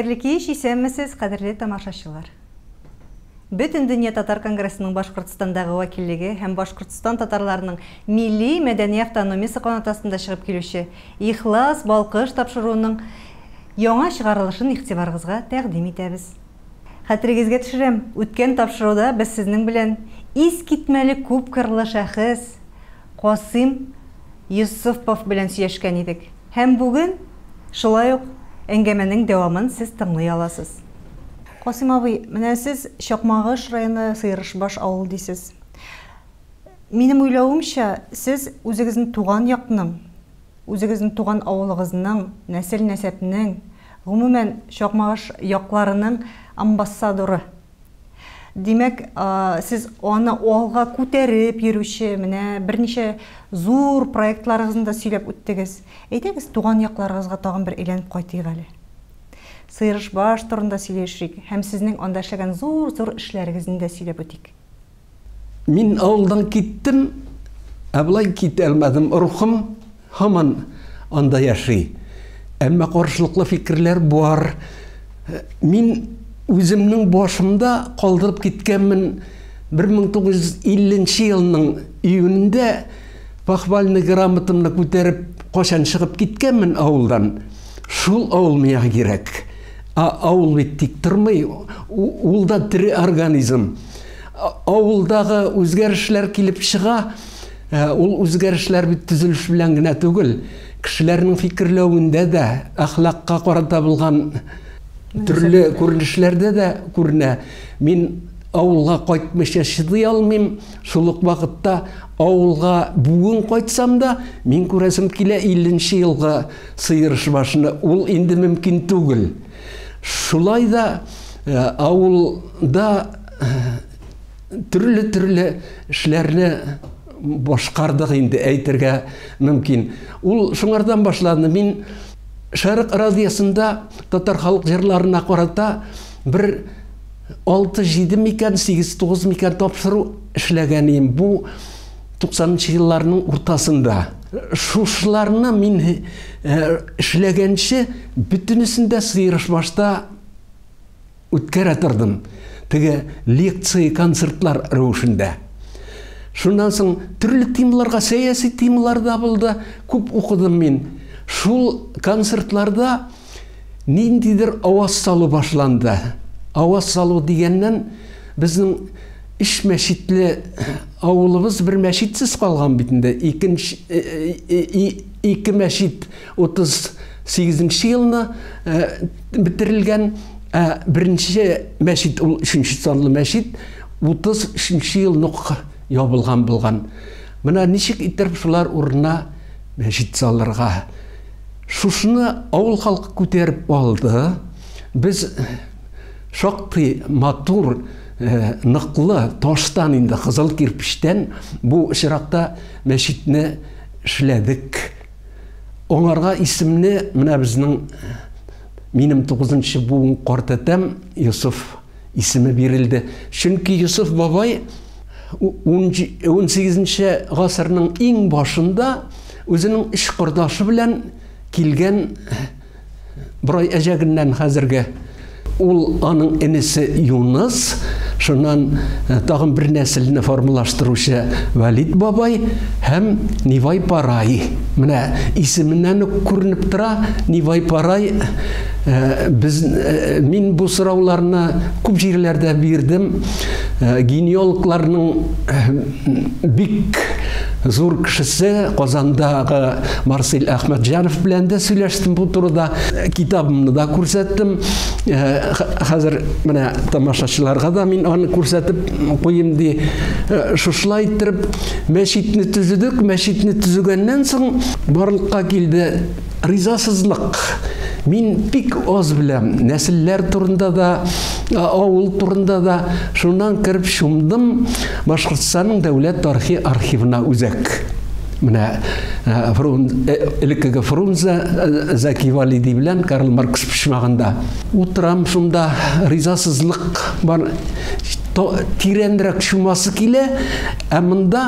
Хайырлы кеш, исәнмесез, кадерле тамашачылар. Бүтін дүния татар конгрессінің Башқұртстандағы вакиллігі һәм Башқұртстан татарларының милли мәдәни автономиясы канатасында шығып келуші Ихлас балқыш тапшыруының яңа шығарылышын игътибарыгызга тәкъдим итәбез. Хәтерегезгә төшерәм, үткән тапшыруда без сезнең белән ис китмәле күп кырлы шәхес Касыйм Юсупов белән сөйләшкән идек. Һәм бүген шулай ук әңгәмәнең дәвамын сез тыңлый аласыз. Касыйм абый, менә сез Чакмагыш районы Сыйрышбаш авыл дисез. Минем уйлавымча, сез үзегезнең туган якның, үзегезнең туган авылыгызның, нәсел-нәсәпнең, гомумән Чакмагыш якларының амбассадоры. Димәк, сез аны алга күтәреп йөрүче, менә берничә зур проектларыгызны сөйләп үттегез. Әйтегез, туган якларыгызга тагын бер әйләнеп кайтыйк әле. Сыйрышбаш турында сөйләшик, һәм сезнең анда эшләгән зур эшләрегезне дә сөйләп үтик. Мин авылдан киттем, абылай китә алмадым. Рухым һаман анда яшый. Әмма каршылыклы фикерләр бар. Мин үземнең башымда калдырып киткәнмен 1950 елның июнендә похвальный грамотамны күтәреп кашан чыгып киткәнмен авылдан. Шул авыл миңа кирәк. Авыл бит тик тормый, ул да тере организм. Авылдагы үзгәрешләр килеп чыга, ул үзгәрешләр бит төзелеш белән генә түгел, кешеләрнең фикерләвендә дә, әхлакка карата булган төрле күренешләрдә дә күренә. Мин авылга кайтмыйча чыдый алмыйм, шул ук вакытта авылга бүген кайтсам да, мин күрәсем килә 50 елга Сыйрышбашны, ул инде мөмкин түгел. Шулай да авылда төрле эшләрне башкардык инде әйтергә мөмкин. Ул шуңардан башлады. Мин Шәрык радиосында татар халык җырларына карата бер 6-7 микән, 8-9 микән тапшыру эшләгән идем. Бу 90-нчы елларның уртасында. Шушларны мин эшләгәнче бүтүнесендә Сыйрышбашта үткәрә тордым. Теге лекция, концертлар рәвешендә. Шуннан соң төрле темаларга, сәяси темалар да булды, күп укыдым мин. Шул концертларда ниндидер аваз салу башланды. Аваз салу дигәннән безнең иш мәчетле авылыбыз бер мәчетсез калган бит инде. Ике мәчет 38 елны бетерелгән, беренче мәчет, ул 3нче санлы мәчет 33 елны ябылган булган. Менә ничек итеп шулар урынына мәчет салырга? Шушны авыл халкы күтәреп алды. Без шактый матур, ныклы таштан инде, кызыл кирпичтән бу чиракта мәчетне эшләдек. Аңарга исемне менә безнең минем 9нчы буын картатам Юсуф исеме бирелде. Чөнки Юсуф бабай 18нче гасырның иң башында үзенең эш курдашы белән килгән бер әҗәгеннән хәзергә. Ул аның энесе Юныс, шуннан тагын бер нәселне формалаштыручы Валид бабай һәм Нивай Парай. Менә исеменнән үк күренеп тора, Нивай Парай. Мин бу сорауларны күп җирләрдә бирдем. Генеологларның бик зур кешесе Казандагы Марсель Әхмәтҗанов белән дә сөйләштем бу турыда. Китабымны да күрсәттем. Хәзер менә тамашачыларга да мин аны күрсәтеп куйым ди. Шушылай итеп мәчетне төзедек. Мәчетне төзегәннән соң барлыкка килде ризасызлык. Мин бик аз беләм, нәселләр турында да, авыл турында да. Шуннан киреп шумдым Башкортстанның дәүләт тарихи архивына үзәк. Менә элеккеге Фрунзе Зәки Валиди белән Карл Маркс пишмагында. Утрам шунда ризасызлык бар. тиренрәк шумасы килә, мында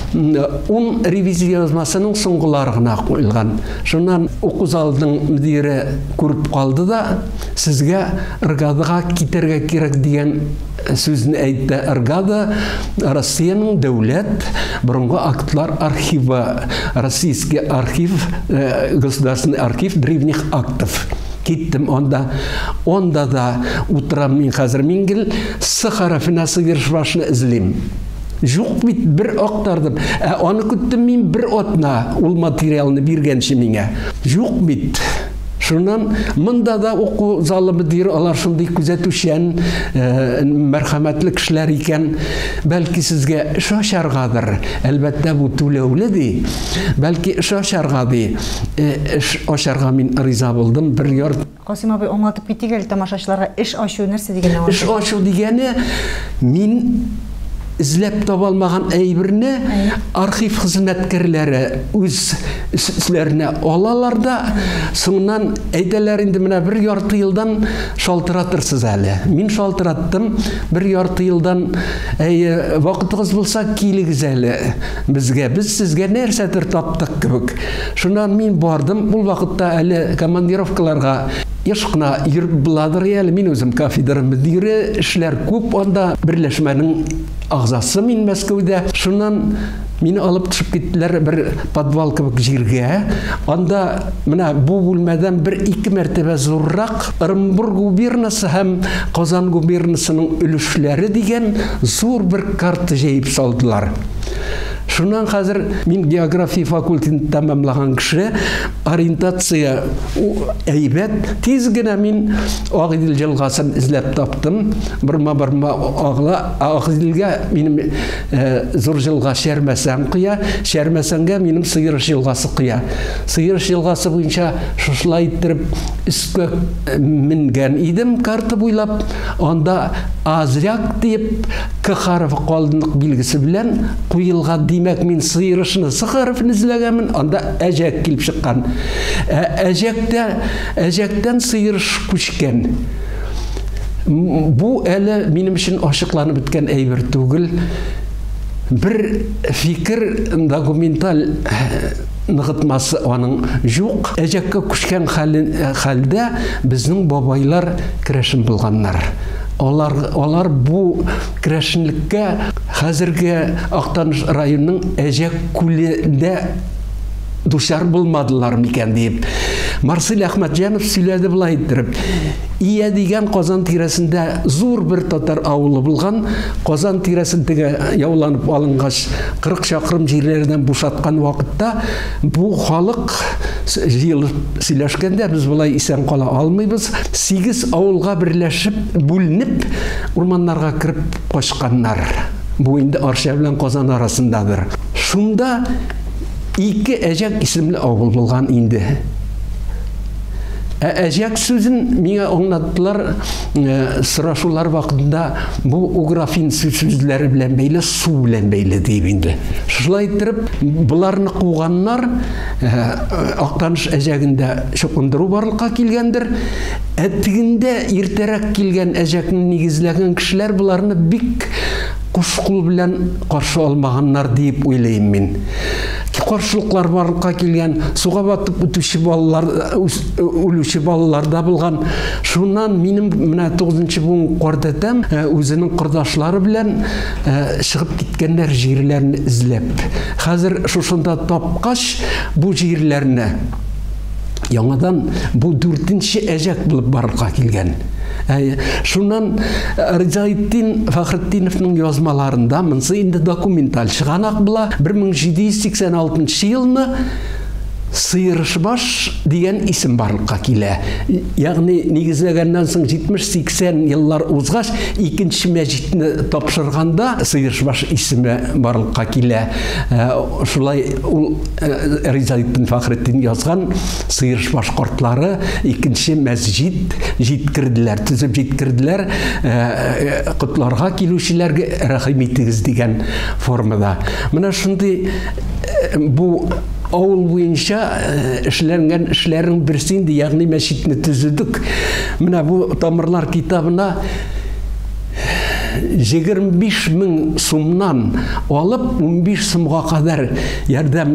ун ревизия язмасының соңгылары гына куелган. Шуннан уку залының мөдире күреп калды да, сезгә ыргадыга китәргә кирәк дигән сүзне әйтте. Ыргада Россиянең дәүләт борынгы актлар архивы, Российский архив, государственный архив древних актов. Киттем онда да утрам мин хәзер мингел С хәрефенә сыйыршбашны эзлим. Юк бит бер актардым. Аны көттем мин бер атна ул материалны биргәнче миңа. Юк бит. Шуннан монда да уку залы мөдире алар шундый күзәтүчән, мәрхәмәтле кешеләр икән. Бәлки сезгә эш ачаргадыр. Әлбәттә бу түләүле ди. Бәлки эш ачарга ди. Эш ачарга мин риза булдым. Бер яр Касым абый аңлатып китик әле тамашачыларга эш ачу нәрсә дигәнне. Эш ачу дигәне мин изләп таба алмаган әйберне архив хезмәткәрләре үз эшләренә алалар да, соңнан әйтәләр инде менә бер ярты елдан шалтыратырсыз әле. Мин шалтыраттым, бер ярты елдан вакытыгыз булса килегез әле безгә. Без сезгә нәрсәдер таптык кебек. Шуннан мин бардым, ул вакытта әле командировкаларга Ешкына йөреп буладыр әле, мин үзем кафедра мөдире, эшләр күп, анда берләшмәнең агзасы мин Мәскәүдә. Шуннан мине алып төшеп киттеләр бер подвал кебек җиргә. Анда менә бу бүлмәдән бер-ике мәртәбә зуррак Оренбург губернасы һәм Казан губернасының өлешләре дигән зур бер карта җәйеп салдылар. Шуннан хәзер мин география факультетын тәмамлаган кеше, ориентация әйбәт, тиз генә мин Агыйдел елгасын эзләп таптым. Бирма Агыйделгә минем зур елга Шәрмәсән кыя, Шәрмәсәнгә минем Сыйырыш елгасы кыя. Сыйырыш елгасы буенча шушылай иттереп өскә менгән идем карта буйлап, анда Азряк дип К харфы калдынлык билгесе белән куелган. Димәк, мин Сыйырышны С хәрефен эзләгәнмен, анда әҗәк килеп чыккан. Әҗәктән Сыйырыш күчкән. Бу әле минем өчен ачыкланып беткән әйбер түгел. Бер фикер документаль ныгытмасы аның юк. Әҗәккә күчкән хәлдә безнең бабайлар керәшен булганнар. Алар бу керәшенлеккә хәзерге Актаныш районының Әҗәк күлендә дучар булмадылар микән дип. Марсель Әхмәтҗанов сөйләде булай иттереп. Ия дигән Казан тирәсендә зур бер татар авылы булган. Казан тирәсендәге яуланып алынгач 40 чакрым җирләрдән бушаткан вакытта бу халык җыелып сөйләшкәндә без булай исән кала алмыйбыз. 8 авылга берләшеп, бүленеп, урманнарга кирип качканнар. Бу инде Арча белән Казан арасындадыр. Шунда 2 Әҗәк исемле авыл булган инде. Әҗәк сүзен миңа аңлаттылар сорашулар вакытында бу уграфин сүзләре белән бәйле, су белән бәйле дип инде. Шулай итеп, буларны куганнар Актаныш Әҗәгендә чукындыру барлыкка килгәндер. Әтигендә иртәрәк килгән Әҗәкне нигезләгән кешеләр буларны бик кушкул белән каршы алмаганнар дип уйлыйм мин. Каршылыклар барлыкка килгән, суга батып үтүче балалар, үлүче балаларда булган. Шуннан минем менә 9нчы буын кардәтәм үзенең кырдашлары белән чыгып киткәннәр җирләрне эзләп. Хәзер шушында тапкач бу җирләрне яңадан бу 4нче Әҗәк булып барлыкка килгән. Шуннан Ризаетдин Фәхретдиновның язмаларында монсы инде документаль чыганак була. 1786 елны Сыйырышбаш дигән исем барлыкка килә. Ягъни нигезләгәннән соң 70-80 еллар узгач, икенче мәҗитне тапшырганда Сыйырышбаш исеме барлыкка килә. Шулай ул Ризаетдин Фәхретдин язган Сыйырышбаш картлары икенче мәсҗид җиткерделәр, төзеп җиткерделәр. Котларга килүчеләргә рәхим итегез дигән формада. Менә шундый бу авыл буенча эшләнгән эшләрнең берсе инде, ягъни мәчетне төзедек. Менә бу тамырлар китабына 25.000 сумнан алып 15 сумга кадәр ярдәм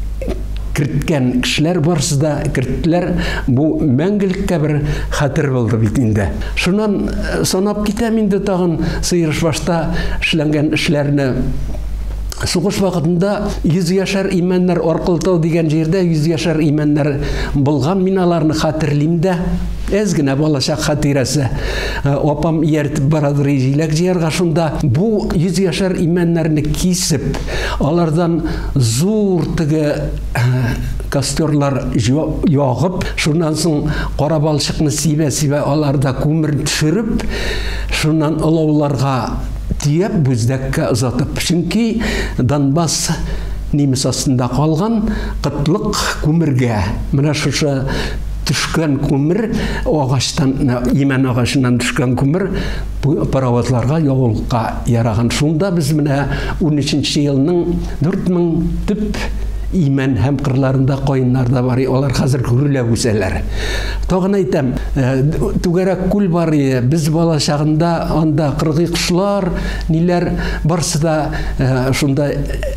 керткен кешеләр барсыда керттеләр. Бу мәңгелеккә бер хәтер булды бит инде. Шуннан санап китәм инде тагын Сыерышбашта эшләнгән эшләрне. Сугыш вакытында 100 яшар имәннәр Аркылтау дигән җирдә 100 яшар имәннәр булган, мин аларны хәтерлим дә. Әз генә балачак хатирәсе. Апам ияртеп барадыр җиләк җыярга, шунда бу 100 яшар имәннәрне кисеп, алардан зур теге костерлар ягып, шуннан соң кара балчыкны сибә-сибә аларда күмер төшереп, шуннан олауларга тиеп бүздәккә озатып. Чөнки Донбасс немец астында калган кытлык күмергә. Менә шушы төшкән күмер, агачтан, имән агачыннан төшкән күмер паровозларга явылга яраган. Шунда без менә 13нче елның 4000 төп имән һәм кырларында кайыннарда бар. Алар хәзер күрелеп үсәләр. Тагын әйтәм, түгәрәк күл бар. Без бала чагында анда кыргыйкышлар, ниләр барсы да шунда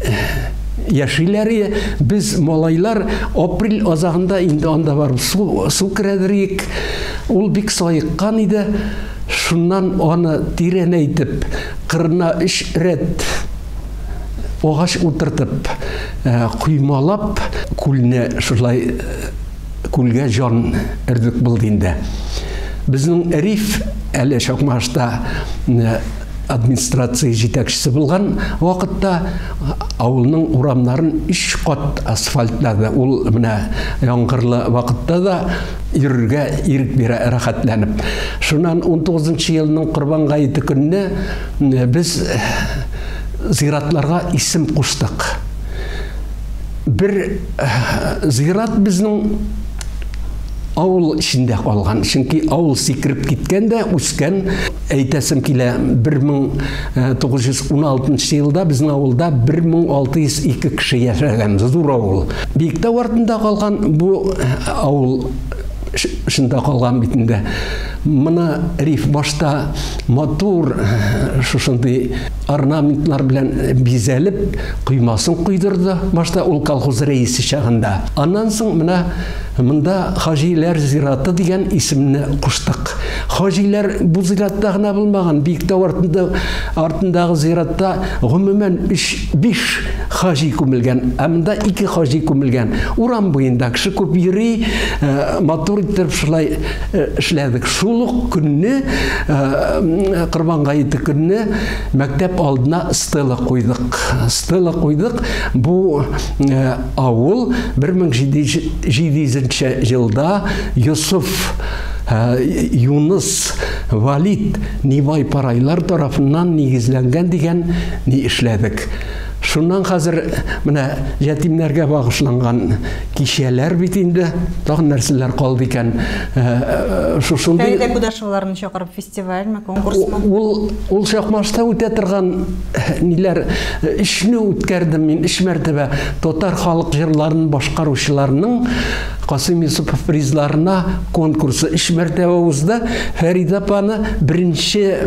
яшиләр. Без малайлар апрель азагында инде анда бар. Су керәдерик. Ул бик сайыккан иде. Шуннан аны тирәнәйтеп, кырына 3 рәт агач утыртып, куймалап, күлне шулай күлгә жан өрдек булды инде. Безнең Риф әле Шакмашта администрация җитәкчесе булган вакытта авылның урамнарын 3 кат асфальтлады. Ул менә яңгырлы вакытта да йөрергә ирек бирә, рәхәтләнеп. Шуннан 19нчы елның Корбан гаете көнне без зиратларга исем куштык. Бер зират безнең авыл içinde калган. Чөнки авыл сикереп киткәндә, үскән, әйтәсем килә, 1916 елда безнең авылда 1602 кеше яшәгән, зур авыл. Биектау артында калган бу авыл шунда калган бит инде. Моны Риф башта матур шушындай орнаментлар белән бизәлеп, кыймасын куйдырды. Башта ул колхоз рәисе чагында. Аннан соң менә монда Хаҗиләр зираты дигән исемне куштык. Хаҗиләр бу зиратта гына булмаган, Биектау артындагы зиратта гомумән 5 хаҗи күмелгән. Монда 2 хаҗи күмелгән. Урам буенда кеше күп йөри, матур итеп шулай эшләдек. Шул көнне, Корбан гаете көнне мәктәп алдына стела куйдык. Стела куйдык. Бу авыл 1700 елда Юсуф, Юныс, Валид, Нибай парайлар тарафыннан нигезләнгән дигән ни эшләдек. Шуннан хәзер менә ятимнәргә багышланган кичәләр бит инде, тагын нәрсәләр калды икән. Шушындый Фәридә Кудашевларны чакырып фестивальме, конкурсмы? Ул Шакмашта үтә торган ниләр эшне үткәрдем мин 3 мәртәбә. Татар халык җырларын башкаручыларның Касым Юсупов призларына конкурсы 3 мәртәбә узды. Фәридә апаны беренче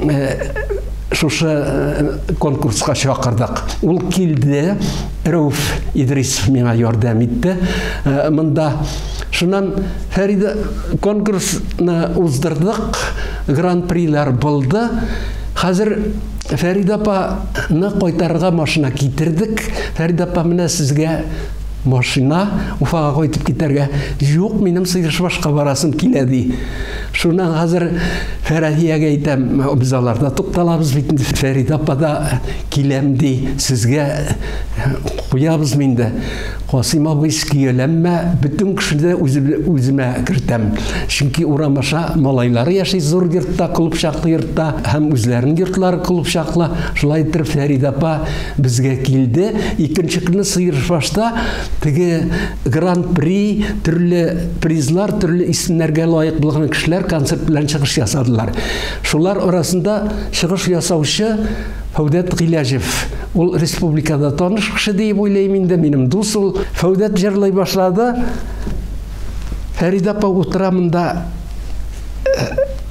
шушы конкурска чакырдык. Ул килде, Рауф Идрисов миңа ярдәм итте. Монда шуннан Фәридә конкурсны уздырдык, гран-прилар булды. Хәзер Фәридә апаны кайтарырга машина китердек. Фәридә апа, менә сезгә машина, Уфага кайтып китәргә. Юк, минем Сыерышбашка барасым килә ди. Шуннан хәзер Фәрәхиягә әйтәм, без аларда тукталабыз бит. Фәридә апа да киләм ди, сезгә куябыз минде. Касым абый киеләммә, бөтен кешеләрне үземә кертәм. Чөнки урамаша малайлары яши зур йортта, клуб чаклы йортта, һәм үзләренең йортлары клуб чаклы. Шулай итеп Фәридә апа безгә килде. Икенче көнне Сыерышбашта теге гран-при, төрле призлар, төрле исемнәргә лаек булган кешеләр концерт белән чыгыш ясадылар. Шулар арасында чыгыш ясаучы Фәүдәт Гыйләҗев. Ул республикада таныш кеше дип уйлыйм инде, минем дус ул. Фәүдәт җырлый башлады. Фәридә апа утырамында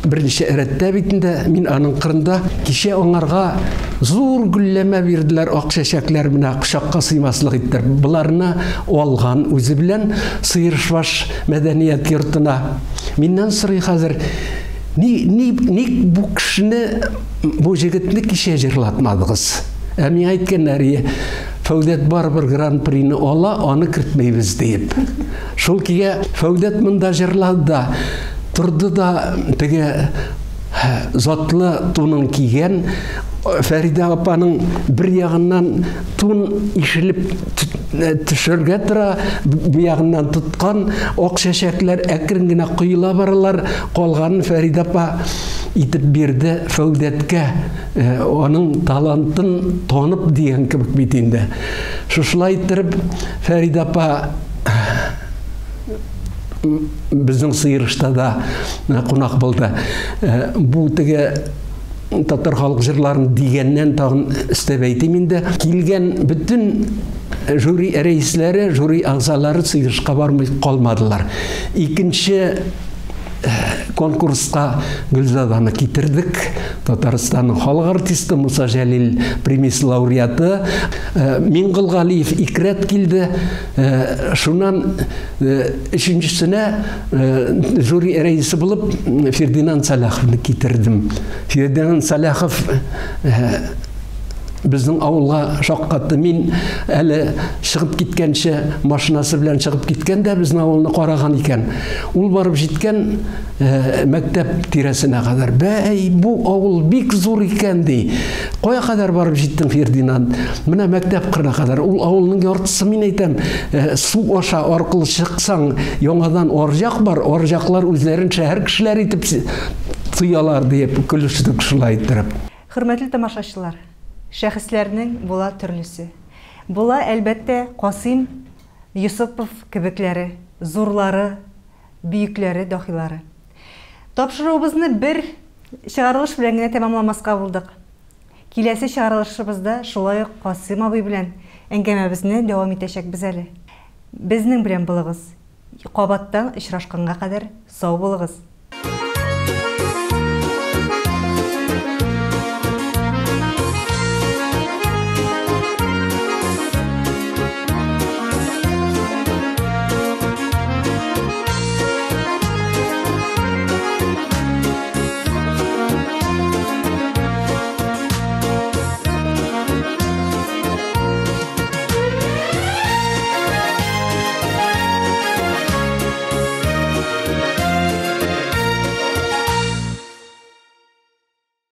бірінші әрәтті битінде мен аның қырында кеше оңарға зур гүлләмә бирділер, ақ шәшәкләр мына құшаққа сыймаслық иттер. Бұларына алған өзі білән Сыйыршбаш мәдәният йортына. Меннен сұрай қазір, ник бұл кішіні, бұл жігітіні кеше жырлатмадығыз? Әмей айткен әрі, Фәудет бар бір гран-прины ола, оны кіртмейбіз дейіп. Шол кеге Фәудет мұнда жырлады да, тұрды да теге затлы тунын киген, Фәрида апаның бір яғынан тун ишіліп түшірге тұра, бір яғынан тұтқан оқ шәшәклер әкірінгіне құйыла барылар, қолғанын Фәрида апа итіп берді Фәудетке, оның талантын тонып деген кібік бетінде. Шушылай тұрып, Фәрида апа біздің Сыйырышта да қонақ болды. Бұл теге татар халық жырларын дегеннен тағын істеп әйтеменде келген бүтін жюри рейслері, жюри ағзалары Сыйырышқа бармай қалмадылар. Екінші конкурсқа Гүлзаданы кетірдік. Татарстанның халық артисті Мұса Жәлел премиясы лауреаты. Минғалиев икрет келді. Шунан үшіншісіне жюри рейсі болып Фердинанд Саляховны кетірдім. Фердинанд Саляхов біздің ауылға шаққатты. Мен әлі шығып кеткенше, машинасы білән шығып кеткенде біздің ауылны қараған екен. Ол барып жеткен мәктәп тирәсіне қадар. Бәй, бұл ауыл бик зор екен дей. Қоя қадар барып жеттің Фердинанд? Мына мәктәп қырына қадар. Ол ауылның ортысы, мен айтам, су аша арқылы шықсаң, яңадан оржақ бар. Оржақлар өзлерін шәһәр кішілер етіп тұялар деп күлішті кішілай тұрып. Хөрмәтле тамашачылар, шәхесләрнең була төрлесе. Була әлбәттә Касым Юсупов кебекләре, зурлары, бүйекләре, дахилары. Тапшыруыбызны бер чыгарылыш белән генә тәмамламаска булдык. Киләсе чыгарылышыбызда шулай ук Касым абый белән әңгәмәбезне дәвам итәчәкбез әле. Безнең белән булыгыз. Кабаттан очрашканга кадәр сау булыгыз.